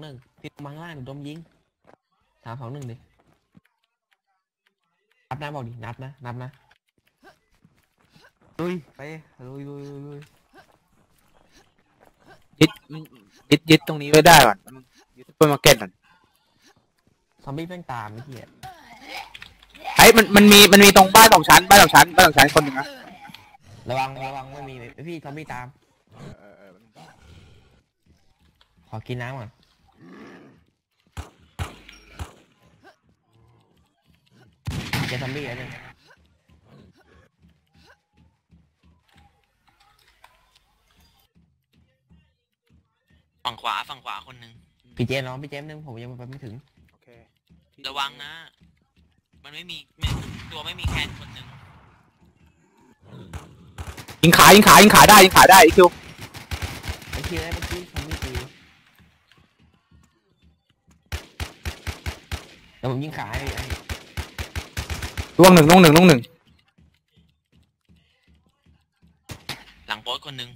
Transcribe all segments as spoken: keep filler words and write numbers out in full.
หนึ่งพี่มังล่างหนูโดนยิงสามสองหนึ่งดินับนะบอกดินับนะนับนะลุยไปลุยลุยลุยยึดยึดยึดตรงนี้ไว้ได้ก่อนยึดซุปเปอร์มาร์เก็ตก่อนซอมบี้แม่งตามไอ้เหี้ยไอ้มันมันมีมันมีตรงบ้านสองชั้นบ้านสองชั้นบ้านสองชั้นคนหนึ่งนะระวังระวังไม่มีพี่ซอมบี้ตามขอกินน้ำก่อนเจอซอมบี้แล้วเนี่ยฝั่งขวาฝั่งขวาคนหนึ่งพี่เจมน้องพี่เจมนึงผมยังไปไม่ถึงโอเคระวังนะมันไม่มีไม่ตัวไม่มีแคนคนหนึ่งยิงขายิงขายิงขาได้ยิงขาได้ไอคิวไอคิวได้เมื่อกี้ซอมบี้ตีแต่ผมยิงขาไอ้ล่วงหนึ่งล่วงหนึ่งล่วงหนึ่งหลังโป๊ตคนหนึ่ง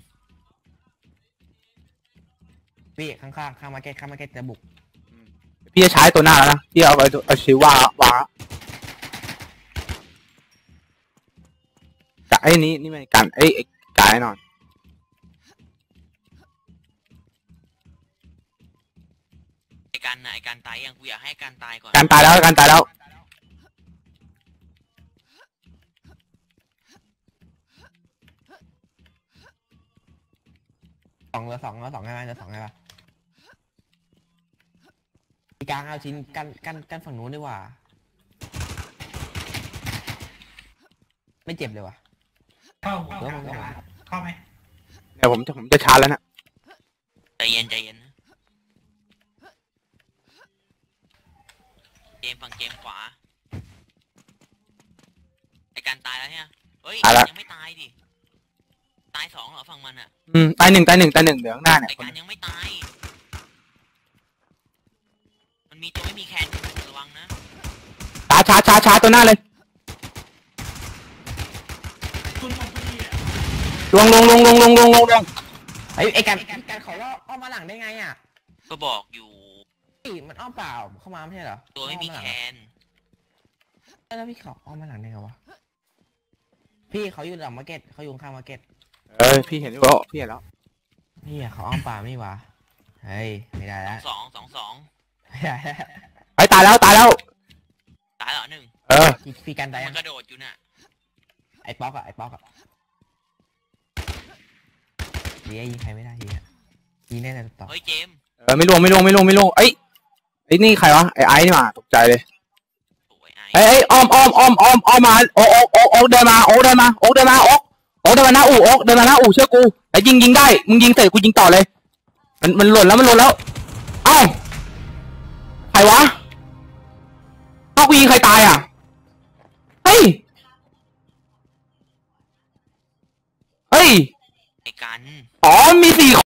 พี่ข้างๆข้างมาร์เก็ตข้างมาร์เก็ตจะบุกพี่จะใช้ตัวหน้าแล้วนะพี่เอาไปเอาชิวาวากะไอ้นี้นี่มันกันไอ้ไอ้กายแน่นอนไอการไหนการตายยังกูอยากให้การตายก่อนการตายแล้วการตายแล้วสองเหลือสองแล้วสองใช่ไหมเหลือสองใช่ปะมีกลางเอาชิ้นกันกันกันฝั่งนู้นดีกว่าไม่เจ็บเลยว่ะเข้าเข้าเข้าไหมเดี๋ยวผมจะผมจะชาร์จแล้วนะใจเย็นใจเย็นนะเกมฝั่งเกมขวาไอการตายแล้วเนี่ยเฮ้ยยังไม่ตายดิตายสองเหรอฝั่งมันอ่ะอืมตายหนึ่งตายหนึ่งตายหนึ่งเดี๋ยวข้างหน้าเนี่ยไอการยังไม่ตายมันมีตัวไม่มีแคนระวังนะชาร์จชาร์จชาร์จตัวหน้าเลยลงลงลงลงลงลงลงลงไอ้ไอ้การการขอว่าอ้อมมาหลังได้ไงอ่ะก็บอกอยู่มันอ้อมเปล่าเข้ามาไม่ใช่เหรอตัวไม่มีแคนแล้วพี่เขาอ้อมมาหลังได้ไงวะพี่เขาอยู่หลังมาร์เก็ตเขาอยู่ข้างมาร์เก็ตเอ้ยพี่เห็นแล้วพี่เห็นแล้วพี่เขาอ้อมป่าไม่หวะเฮ้ยไม่ได้แล้วสองสองสองไม่ได้ไปตายแล้วตายแล้วตายเหรอหนึ่งเออพี่กันตายมันกระโดดอยู่น่ะไอ้ป๊อกอะไอ้ป๊อกอะยิงยิงใครไม่ได้ยิงอะยิงได้แต่ต่อเฮ้ยเจมเออไม่ลงไม่ลงไม่ลงไม่ลงไอ้ไอ้นี่ใครวะไอ้ไอ้นี่มาตกใจเลยไอ้ไอ้อ้อมอ้อมอ้อมอ้อมอ้อมมาโอ๊กโอ๊กโอ๊กโอ๊กเดินมาโอ๊กเดินมาโอ๊กเดินมาโอ๊กโอ๊กเดินมาหน้าอู่โอ๊กเดินมาหน้าอู่เชื่อกูไอ้ยิงยิงได้มึงยิงเสร็จกูยิงต่อเลยมันมันหล่นแล้วมันหล่นแล้วเอ้าใครวะถ้ากูยิงใครตายอ่ะเฮ้ยเฮ้ยไอ้กันอ๋อมีสี่